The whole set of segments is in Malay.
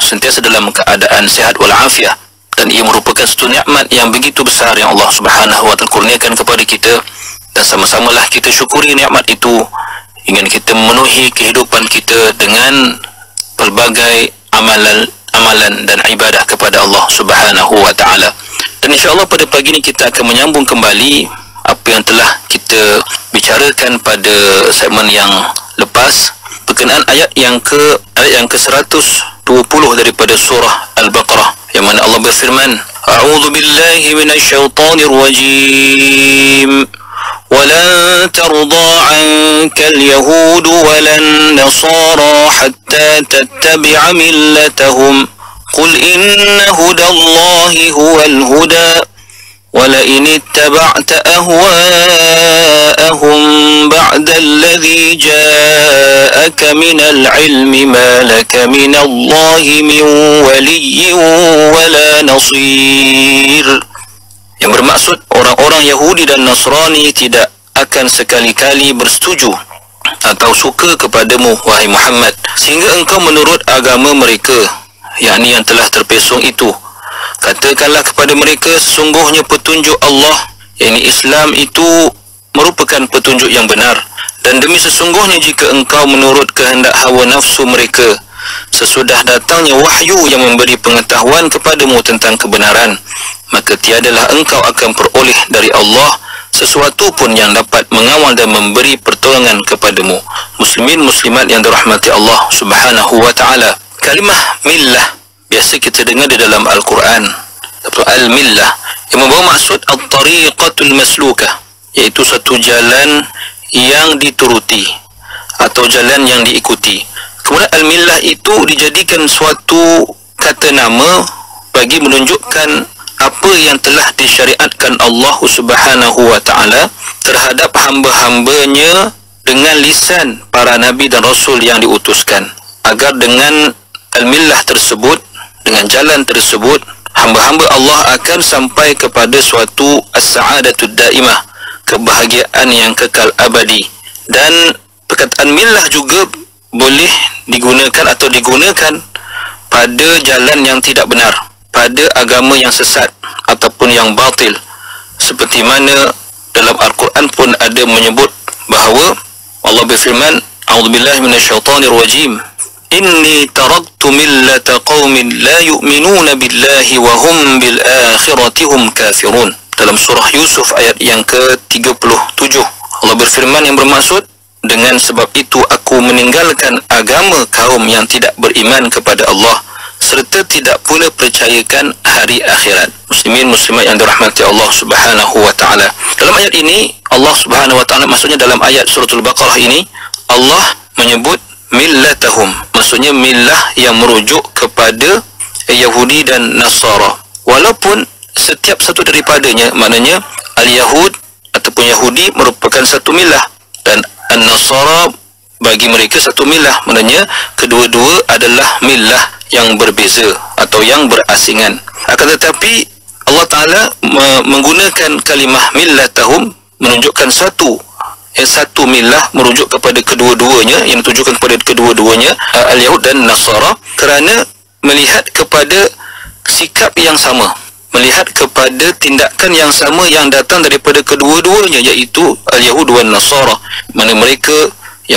sentiasa dalam keadaan sihat walafiat, dan ia merupakan satu nikmat yang begitu besar yang Allah Subhanahu wa taala kurniakan kepada kita, dan sama-samalah kita syukuri nikmat itu hingga kita memenuhi kehidupan kita dengan pelbagai amalan dan ibadah kepada Allah Subhanahu wa taala. Dan insya-Allah pada pagi ini kita akan menyambung kembali apa yang telah kita bicarakan pada segmen yang lepas berkenaan ayat yang ke-120 daripada surah Al-Baqarah, yang mana Allah berfirman, A'udzu billahi minasyaitonir rajim. ولن ترضى عنك اليهود ولا النصارى حتى تتبع ملتهم قل إن هدى الله هو الهدى ولئن اتبعت أهواءهم بعد الذي جاءك من العلم ما لك من الله من ولي ولا نصير. Yang bermaksud orang-orang Yahudi dan Nasrani tidak akan sekali-kali bersetuju atau suka kepadamu wahai Muhammad sehingga engkau menurut agama mereka, yakni yang telah terpesong itu. Katakanlah kepada mereka, sesungguhnya petunjuk Allah, yakni Islam itu merupakan petunjuk yang benar, dan demi sesungguhnya jika engkau menurut kehendak hawa nafsu mereka sesudah datangnya wahyu yang memberi pengetahuan kepadamu tentang kebenaran, maka tiadalah engkau akan peroleh dari Allah sesuatu pun yang dapat mengawal dan memberi pertolongan kepadamu. Muslimin muslimat yang dirahmati Allah Subhanahu wa taala. Kalimah millah biasa kita dengar di dalam Al-Quran, al-millah, yang membawa maksud at-tariqatul maslukah, iaitu satu jalan yang dituruti atau jalan yang diikuti. Kemudian al-millah itu dijadikan suatu kata nama bagi menunjukkan apa yang telah disyariatkan Allah Subhanahu wa taala terhadap hamba-hambanya dengan lisan para nabi dan rasul yang diutuskan, agar dengan al-millah tersebut, dengan jalan tersebut, hamba-hamba Allah akan sampai kepada suatu as-sa'adatud daimah, kebahagiaan yang kekal abadi. Dan perkataan millah juga boleh digunakan atau digunakan pada jalan yang tidak benar, pada agama yang sesat ataupun yang batil, seperti mana dalam Al-Quran pun ada menyebut bahawa Allah berfirman, A'udzubillahi minasyaitonir rajim, Inni taraktu millata qaumin la yu'minuna billahi wa hum bil akhirati hum kafirun. Dalam surah Yusuf ayat yang ke-37, Allah berfirman yang bermaksud, dengan sebab itu aku meninggalkan agama kaum yang tidak beriman kepada Allah serta tidak pula percayakan hari akhirat. Muslimin muslimat yang dirahmati Allah Subhanahu wa taala. Dalam ayat ini Allah Subhanahu wa taala, maksudnya dalam ayat suratul Baqarah ini, Allah menyebut millatahum, maksudnya millah yang merujuk kepada Yahudi dan Nasara. Walaupun setiap satu daripadanya, maknanya al-Yahud ataupun Yahudi merupakan satu millah, dan An-Nasara bagi mereka satu millah, maknanya kedua-dua adalah millah yang berbeza atau yang berasingan. Akan tetapi Allah Ta'ala menggunakan kalimah millatahum menunjukkan satu millah merujuk kepada kedua-duanya, yang ditujukan kepada kedua-duanya, al-Yahud dan Nasara, kerana melihat kepada sikap yang sama, melihat kepada tindakan yang sama yang datang daripada kedua-duanya, iaitu al-Yahud dan Nasara, mana mereka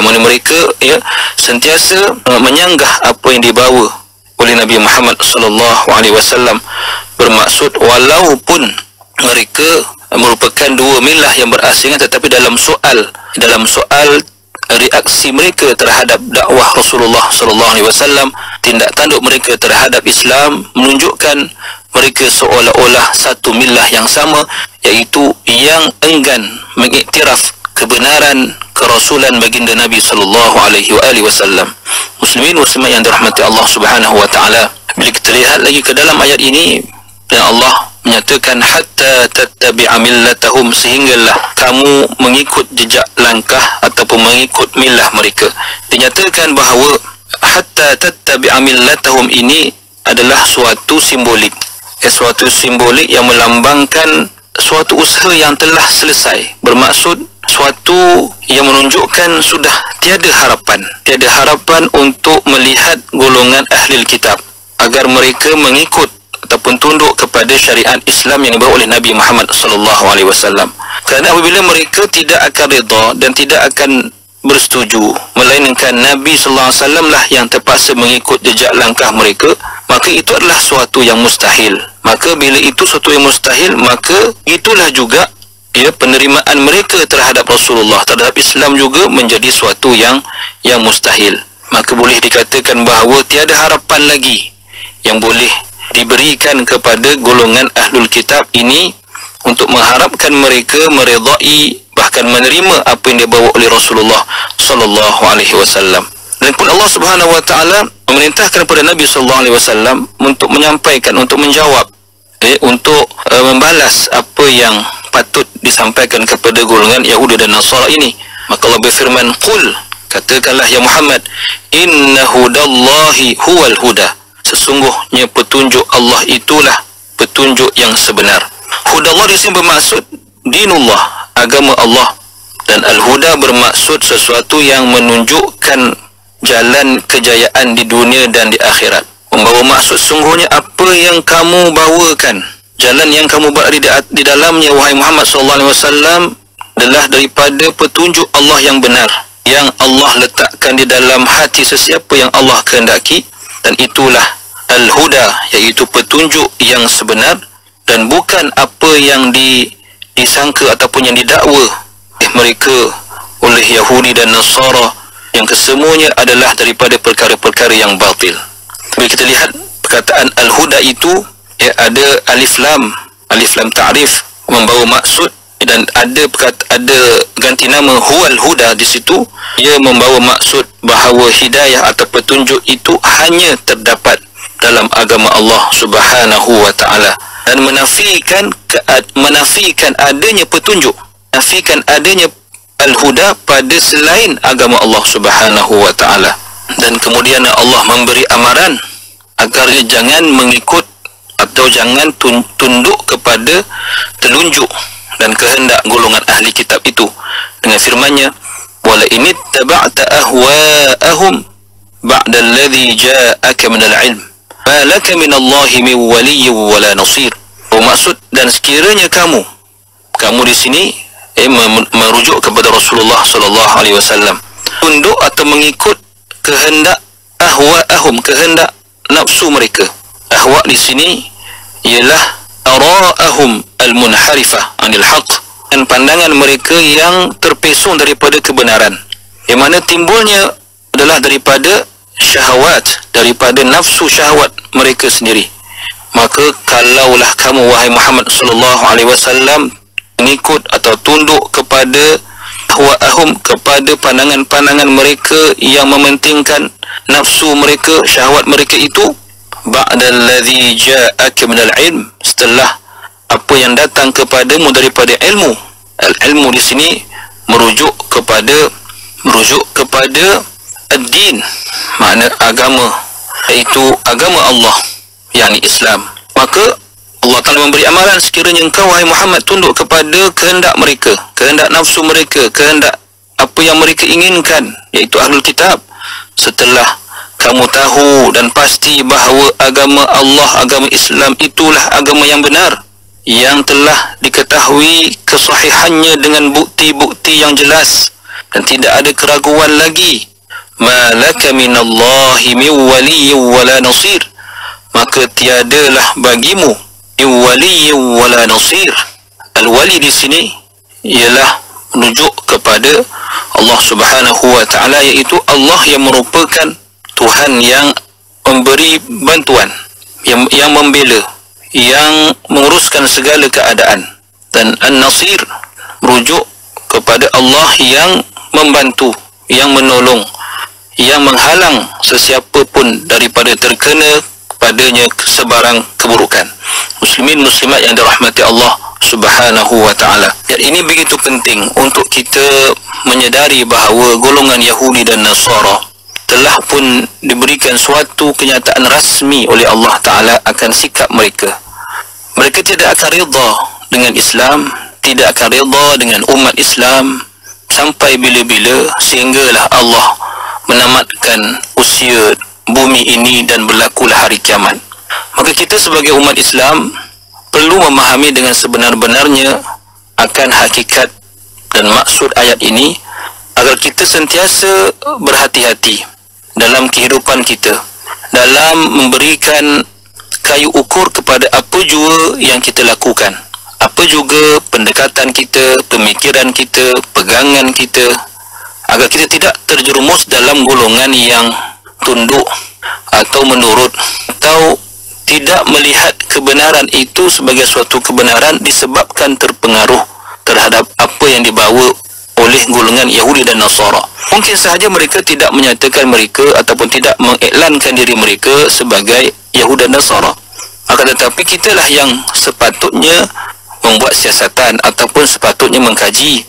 sentiasa menyanggah apa yang dibawa oleh Nabi Muhammad sallallahu alaihi wasallam, bermaksud walaupun mereka merupakan dua millah yang berasingan, tetapi dalam soal reaksi mereka terhadap dakwah Rasulullah sallallahu alaihi wasallam, tindak tanduk mereka terhadap Islam menunjukkan mereka seolah-olah satu millah yang sama, iaitu yang enggan mengiktiraf kebenaran kerasulan baginda Nabi sallallahu alaihi wasallam. Muslimin muslimat yang dirahmati Allah Subhanahu wa taala, bila kita lihat lagi ke dalam ayat ini, dan Allah menyatakan hatta tattabi'a millatahum, sehinggalah kamu mengikut jejak langkah ataupun mengikut millah mereka. Dinyatakan bahawa hatta tattabi'a millatahum ini adalah suatu simbolik, yang melambangkan suatu usaha yang telah selesai, bermaksud suatu yang menunjukkan sudah tiada harapan untuk melihat golongan ahli kitab agar mereka mengikut ataupun tunduk kepada syariat Islam yang dibawa oleh Nabi Muhammad sallallahu alaihi wasallam. Kerana apabila mereka tidak akan redha dan tidak akan bersetuju, melainkan Nabi sallallahu alaihi wasallam lah yang terpaksa mengikut jejak langkah mereka, maka itu adalah suatu yang mustahil. Maka bila itu suatu yang mustahil, maka itulah juga penerimaan mereka terhadap Rasulullah, terhadap Islam juga menjadi suatu yang mustahil. Maka boleh dikatakan bahawa tiada harapan lagi yang boleh diberikan kepada golongan Ahlul Kitab ini untuk mengharapkan mereka meredai bahkan menerima apa yang dibawa oleh Rasulullah sallallahu alaihi wasallam. Dan pun Allah Subhanahu wa taala memerintahkan kepada Nabi sallallahu alaihi wasallam untuk menyampaikan, untuk menjawab, untuk membalas apa yang patut disampaikan kepada golongan Yahudi dan Nasara ini. Maka Allah berfirman, "Qul," katakanlah ya Muhammad, "Inna hudallahi huwal huda." Sesungguhnya petunjuk Allah itulah petunjuk yang sebenar. Hudallah di sini bermaksud dinullah, agama Allah, dan al-huda bermaksud sesuatu yang menunjukkan jalan kejayaan di dunia dan di akhirat. Membawa maksud sungguhnya apa yang kamu bawakan, jalan yang kamu berada di dalamnya wahai Muhammad sallallahu alaihi wasallam adalah daripada petunjuk Allah yang benar, yang Allah letakkan di dalam hati sesiapa yang Allah kehendaki, dan itulah al-huda, iaitu petunjuk yang sebenar, dan bukan apa yang disangka ataupun yang didakwa mereka oleh Yahudi dan Nasara, yang kesemuanya adalah daripada perkara-perkara yang batil. Bila kita lihat perkataan al-huda itu, ada alif lam ta'rif membawa maksud, dan ada ganti nama huwal huda di situ, ia membawa maksud bahawa hidayah atau petunjuk itu hanya terdapat dalam agama Allah Subhanahu wa taala, dan menafikan adanya petunjuk, menafikan adanya al-huda pada selain agama Allah Subhanahu wa taala. Dan kemudian Allah memberi amaran agar jangan mengikut atau jangan tunduk kepada telunjuk dan kehendak golongan ahli kitab itu, dengan firman-Nya, "Wala in ittaba'ta ahwa'ahum ba'da alladhi ja'aka minal 'ilm ma laka minallahi min waliyyin wala nasir." Maksud, dan sekiranya kamu di sini merujuk kepada Rasulullah sallallahu alaihi wasallam, tunduk atau mengikut kehendak ahwa'ahum, kehendak nafsu mereka. Ahwa' di sini ialah ara'ahum al-munharifah anil haqq, dan pandangan mereka yang terpesong daripada kebenaran, yang mana timbulnya adalah daripada syahwat, daripada nafsu syahwat mereka sendiri. Maka kalaulah kamu wahai Muhammad sallallahu alaihi wasallam mengikut atau tunduk kepada ahwa'ahum, kepada pandangan-pandangan mereka yang mementingkan nafsu mereka, syahwat mereka itu, ba'dallazi ja'aka minal ilm, setelah apa yang datang kepadamu daripada ilmu. Al-ilmu di sini merujuk kepada ad-din, makna agama, iaitu agama Allah, yakni Islam. Maka Allah Ta'ala memberi amaran, sekiranya engkau wahai Muhammad tunduk kepada kehendak mereka, kehendak nafsu mereka, kehendak apa yang mereka inginkan, iaitu Ahlul Kitab, setelah kamu tahu dan pasti bahawa agama Allah, agama Islam itulah agama yang benar, yang telah diketahui kesahihannya dengan bukti-bukti yang jelas dan tidak ada keraguan lagi. Ma laka minallahi min waliyyin wala nasir, maka tiadalah bagimu waliyyin wala nasir. Al-wali di sini ialah menunjuk kepada Allah Subhanahu wa taala, iaitu Allah yang merupakan Tuhan yang memberi bantuan, yang membela, yang menguruskan segala keadaan. Dan An-Nasir merujuk kepada Allah yang membantu, yang menolong, yang menghalang sesiapa pun daripada terkena padanya sebarang keburukan. Muslimin muslimat yang dirahmati Allah Subhanahu wa taala. Dan ini begitu penting untuk kita menyedari bahawa golongan Yahudi dan Nasara telah pun diberikan suatu kenyataan rasmi oleh Allah Ta'ala akan sikap mereka. Mereka tidak akan rida dengan Islam, tidak akan rida dengan umat Islam sampai bila-bila, sehinggalah Allah menamatkan usia bumi ini dan berlakulah hari kiamat. Maka kita sebagai umat Islam perlu memahami dengan sebenar-benarnya akan hakikat dan maksud ayat ini, agar kita sentiasa berhati-hati dalam kehidupan kita, dalam memberikan kayu ukur kepada apa jua yang kita lakukan, apa juga pendekatan kita, pemikiran kita, pegangan kita, agar kita tidak terjerumus dalam golongan yang tunduk atau menurut, atau tidak melihat kebenaran itu sebagai suatu kebenaran disebabkan terpengaruh terhadap apa yang dibawa oleh golongan Yahudi dan Nasara. Mungkin sahaja mereka tidak menyatakan mereka ataupun tidak mengiklankan diri mereka sebagai Yahudi dan Nasara. Akan tetapi kitalah yang sepatutnya membuat siasatan ataupun sepatutnya mengkaji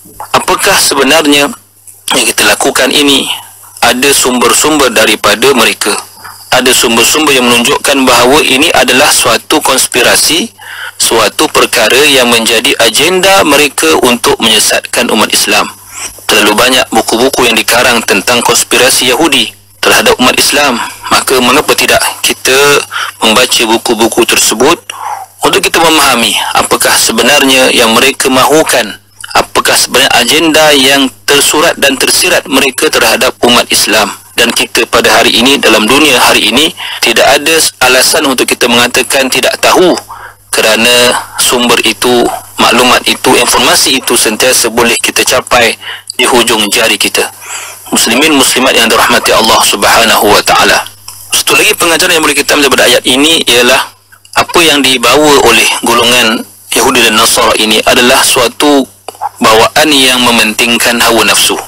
apakah sebenarnya yang kita lakukan ini ada sumber-sumber daripada mereka. Ada sumber-sumber yang menunjukkan bahawa ini adalah suatu konspirasi, suatu perkara yang menjadi agenda mereka untuk menyesatkan umat Islam. Terlalu banyak buku-buku yang dikarang tentang konspirasi Yahudi terhadap umat Islam. Maka mengapa tidak kita membaca buku-buku tersebut untuk kita memahami apakah sebenarnya yang mereka mahukan, apakah sebenarnya agenda yang tersurat dan tersirat mereka terhadap umat Islam. Dan kita pada hari ini, dalam dunia hari ini, tidak ada alasan untuk kita mengatakan tidak tahu, kerana sumber itu, maklumat itu, informasi itu sentiasa boleh kita capai di hujung jari kita. Muslimin muslimat yang dirahmati Allah Subhanahu wa taala. Satu lagi pengajaran yang boleh kita ambil daripada ayat ini ialah apa yang dibawa oleh golongan Yahudi dan Nasara ini adalah suatu bawaan yang mementingkan hawa nafsu,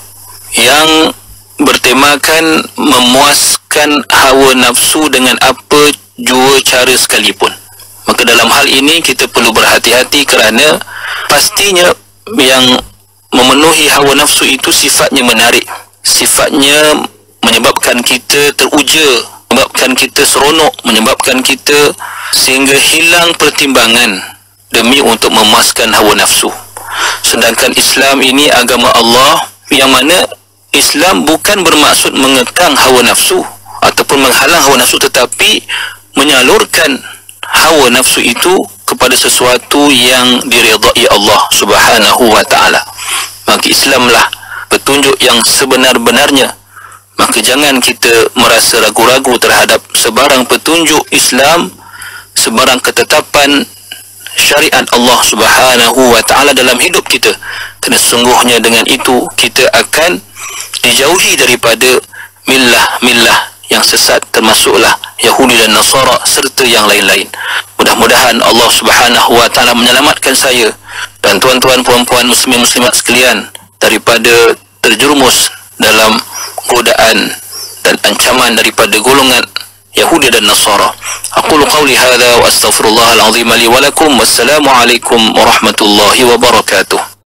yang bertemakan memuaskan hawa nafsu dengan apa jua cara sekalipun. Maka dalam hal ini kita perlu berhati-hati, kerana pastinya yang memenuhi hawa nafsu itu sifatnya menarik, sifatnya menyebabkan kita teruja, menyebabkan kita seronok, menyebabkan kita sehingga hilang pertimbangan demi untuk memuaskan hawa nafsu. Sedangkan Islam ini agama Allah, yang mana Islam bukan bermaksud mengekang hawa nafsu ataupun menghalang hawa nafsu, tetapi menyalurkan hawa nafsu itu kepada sesuatu yang diridai Allah Subhanahu wa taala. Maka Islamlah petunjuk yang sebenar-benarnya. Maka jangan kita merasa ragu-ragu terhadap sebarang petunjuk Islam, sebarang ketetapan syariat Allah Subhanahu wa taala dalam hidup kita. Kerana sesungguhnya dengan itu kita akan dijauhi daripada millah-millah yang sesat, termasuklah Yahudi dan Nasara serta yang lain-lain. Mudah-mudahan Allah Subhanahu wa taala menyelamatkan saya dan tuan-tuan puan-puan muslimin muslimat sekalian daripada terjerumus dalam godaan dan ancaman daripada golongan Yahudi dan Nasara. Aqulu qawli hadza wa astaghfirullahal azim li wa lakum. Wassalamu alaikum warahmatullahi wabarakatuh.